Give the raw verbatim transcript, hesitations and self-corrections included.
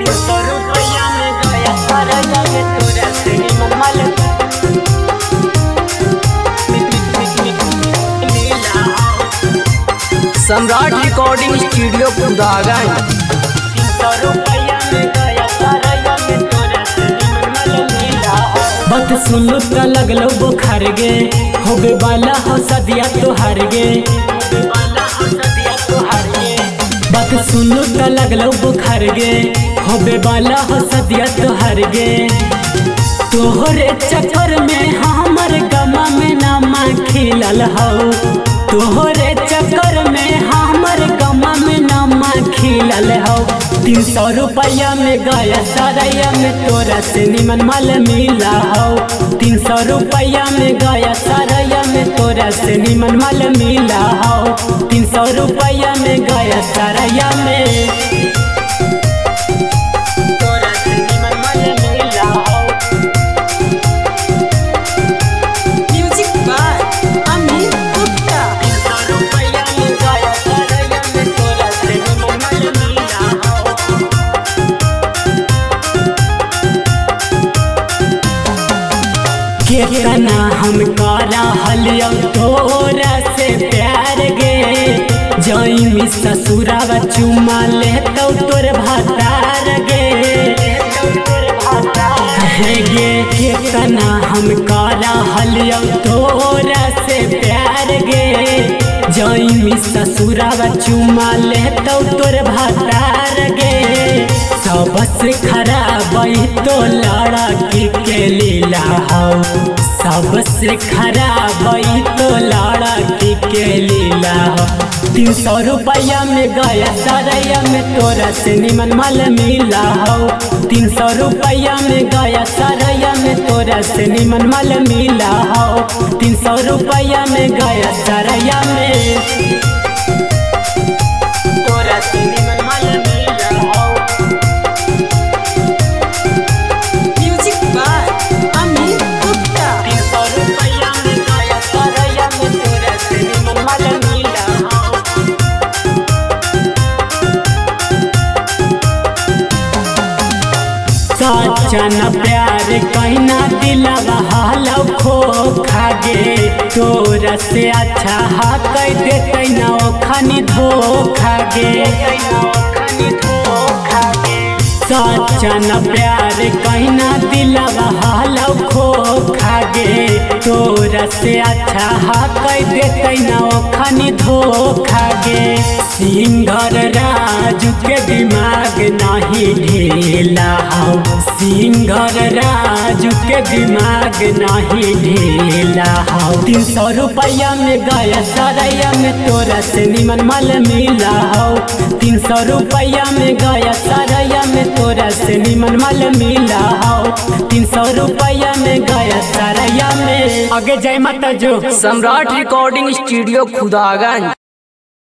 सम्राट recording studio Khudaganj. बात सुनो त लगलो बुखार गे होबे वाला हो सदिया तो हार गे। बात सुनो त लगलो बुखार गे होबे वाला हो सदिया तो हार गे। तोहरे चक्कर में हमर गमा में नामा खिलल हो। तोहरे चक्कर में हमर गमा में नामा खिलल हो। तीन सौ रुपया में गया सरैया में तोरा से निमन माल मिला हो। तीन सौ रुपया में गया सरैया में तोरा से निमन माल मिला हो। तीन सौ रुपया में गया सरैया में कितना हम करा हलियो तोरा से प्यार गे। जाई ससुरावा चुमा ले तो तोर भातार गे। कहे गे कितना हम करा हलियो तोरा से प्यार गे। जाई ससुरावा चुमा ले तो तोर भातार गे। सबसे खराब तो लड़की के लीला हो। सबसे खराब तो लड़की के लीला हो। तीन सौ रुपया में गया सरैया में तोरा से निमन माल मिला हो। तीन सौ रुपया में गया सरैया में तोरा से निमन माल मिला हो। तीन सौ रुपया में गया सरैया में तोरा से निमन माल मिला हो। सच्चा प्यार कहना दिलवा हालौ खो खागे। तोरा से अच्छा हा कह देते ना खानी धोखा गे। सच्चा न प्यार कहना दिलवा हालौ खो खागे। तोरा से अच्छा हा कह देते ना खानी धोखा गे। सिंगर राजू के दिमाग नहीं ढीला हो। सिंगर राजू के दिमाग नहीं ढीला हो। तीन सौ रुपया में गया सरैया में तोरा से निमन माल मिला हो। तीन सौ रुपया में गया सरैया में तोरा से निमन माल मिला हो। तीन सौ रुपया में गया सरैया में। आगे जय माता जो। Samrat recording studio Khudaganj.